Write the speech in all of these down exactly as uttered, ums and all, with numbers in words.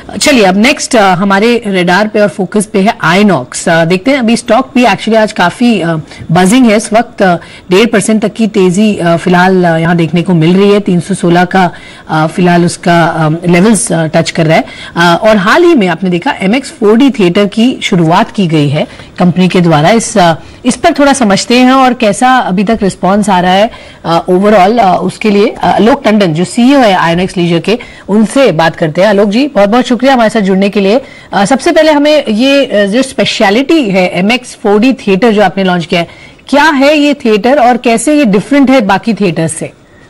चलिए अब नेक्स्ट हमारे रेडार पे और फोकस पे है आइनॉक्स। देखते हैं अभी स्टॉक भी एक्चुअली आज काफी बजिंग है। इस वक्त डेढ़ परसेंट तक की तेजी फिलहाल यहाँ देखने को मिल रही है। तीन सौ सोलह का फिलहाल उसका लेवल्स टच कर रहा है। और हाल ही में आपने देखा M X four D theatre की शुरुआत की गई है कंपनी के द्वारा। इस इस पर थोड़ा समझते हैं और कैसा अभी तक रिस्पॉन्स आ रहा है ओवरऑल। उसके लिए आलोक टंडन जो सीईओ है आइनॉक्स लीजर के, उनसे बात करते हैं। आलोक जी बहुत बहुत शुक्रिया हमारे साथ जुड़ने के लिए। आ, सबसे पहले हमें ये जो स्पेशलिटी है M X four D theatre जो आपने लॉन्च किया है, क्या है ये थिएटर और कैसे ये डिफरेंट है बाकी थिएटर से?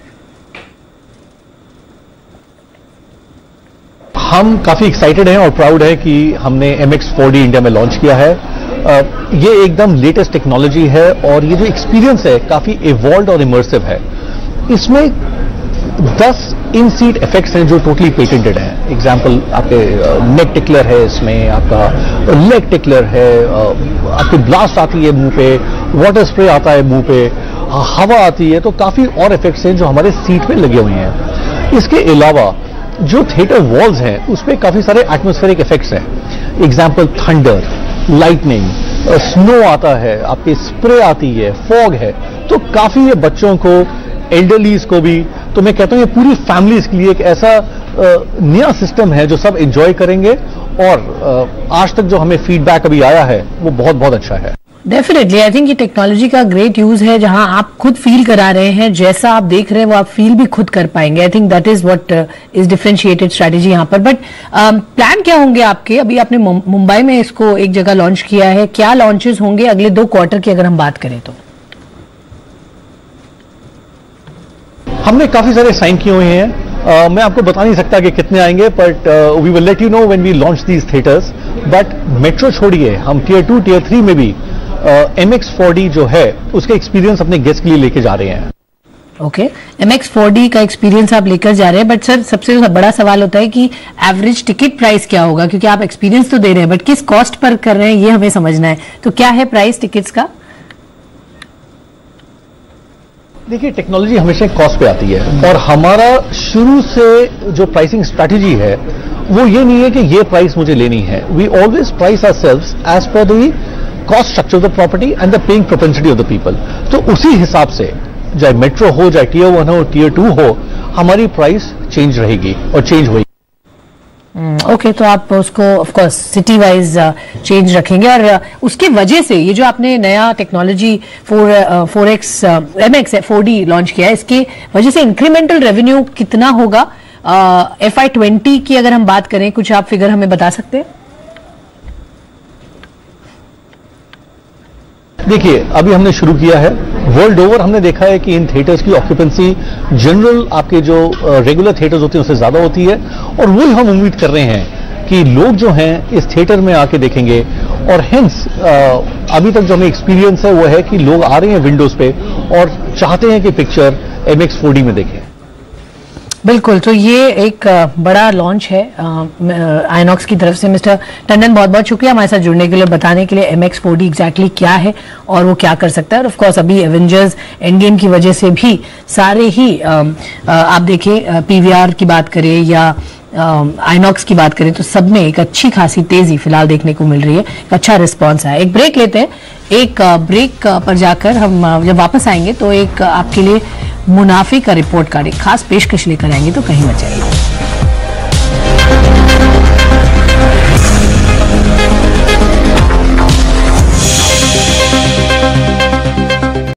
हम काफी एक्साइटेड हैं और प्राउड है कि हमने M X four D India में लॉन्च किया है। आ, ये एकदम लेटेस्ट टेक्नोलॉजी है और ये जो एक्सपीरियंस है काफी इवॉल्व्ड और इमर्सिव है। इसमें दस इन सीट इफेक्ट्स हैं जो टोटली पेटेंटेड हैं। एग्जाम्पल आपके नेक टिकलर है, इसमें आपका लेग टिकलर है, आपकी ब्लास्ट आती है मुंह पे, वाटर स्प्रे आता है मुंह पे, हवा आती है, तो काफी और इफेक्ट्स हैं जो हमारे सीट पे लगे हुए हैं। इसके अलावा जो थिएटर वॉल्स हैं उसपे काफी सारे एटमॉस्फेरिक इफेक्ट्स हैं। एग्जाम्पल थंडर, लाइटनिंग, स्नो आता है, आपकी स्प्रे आती है, फॉग है, तो काफी ये बच्चों को, एल्डरलीज को भी, तो मैं कहता हूं ये पूरी फैमिलीज के लिए एक ऐसा नया सिस्टम है जो सब एंजॉय करेंगे। और आज तक जो हमें फीडबैक अभी आया है वो बहुत बहुत अच्छा है। डेफिनेटली आई थिंक ये टेक्नोलॉजी का ग्रेट यूज है जहां आप खुद फील करा रहे हैं, जैसा आप देख रहे हैं वो आप फील भी खुद कर पाएंगे। I think that is what is differentiated strategy यहाँ पर। बट प्लान क्या होंगे आपके? अभी आपने मुंबई में इसको एक जगह लॉन्च किया है, क्या लॉन्चेस होंगे अगले दो क्वार्टर की अगर हम बात करें तो? हमने काफी सारे साइन किए हुए हैं। uh, मैं आपको बता नहीं सकता कि कितने आएंगे, but we will let you know when we launch these theatres. But metro छोड़िए, हम टियर टू टियर थ्री में भी एम एक्स फोर डी जो है उसका एक्सपीरियंस अपने गेस्ट के लिए लेके जा रहे हैं। Okay, M X four D का एक्सपीरियंस आप लेकर जा रहे हैं, बट सर सबसे बड़ा सवाल होता है कि एवरेज टिकट प्राइस क्या होगा? क्योंकि आप एक्सपीरियंस तो दे रहे हैं बट किस कॉस्ट पर कर रहे हैं ये हमें समझना है। तो क्या है प्राइस टिकट्स का? देखिए, टेक्नोलॉजी हमेशा कॉस्ट पे आती है और हमारा शुरू से जो प्राइसिंग स्ट्रैटेजी है वो ये नहीं है कि ये प्राइस मुझे लेनी है। We always price ourselves as per the cost structure of the property and the paying propensity of the people. तो उसी हिसाब से चाहे मेट्रो हो, चाहे टियर वन हो, टियर टू हो, हमारी प्राइस चेंज रहेगी और चेंज होगी। ओके okay, तो आप उसको of course city wise change रखेंगे और uh, उसकी वजह से ये जो आपने नया technology four four X M X four D launch किया है, इसके वजह से इंक्रीमेंटल रेवेन्यू कितना होगा एफ आई ट्वेंटी की अगर हम बात करें? कुछ आप फिगर हमें बता सकते हैं? देखिए, अभी हमने शुरू किया है। वर्ल्ड ओवर हमने देखा है कि इन थिएटर्स की ऑक्यूपेंसी जनरल आपके जो रेगुलर थिएटर्स होते हैं उससे ज्यादा होती है और वही हम उम्मीद कर रहे हैं कि लोग जो हैं इस थिएटर में आके देखेंगे। और हेंस अभी तक जो हमें एक्सपीरियंस है वो है कि लोग आ रहे हैं विंडोज पे और चाहते हैं कि picture M X four D में देखें। बिल्कुल, तो ये एक बड़ा लॉन्च है आइनॉक्स की तरफ से। मिस्टर टंडन बहुत बहुत शुक्रिया हमारे साथ जुड़ने के लिए, बताने के लिए M X four D exactly क्या है और वो क्या कर सकता है। और ऑफ कोर्स अभी एवेंजर्स एंड गेम की वजह से भी सारे ही आ, आ, आप देखें पीवीआर की बात करें या आइनॉक्स की बात करें तो सब में एक अच्छी खासी तेजी फिलहाल देखने को मिल रही है, एक अच्छा रिस्पॉन्स है। एक ब्रेक लेते हैं, एक ब्रेक पर जाकर हम जब वापस आएंगे तो एक आपके लिए मुनाफे का रिपोर्ट कार्ड एक खास पेशकश लेकर आएंगे, तो कहीं मत जाइए।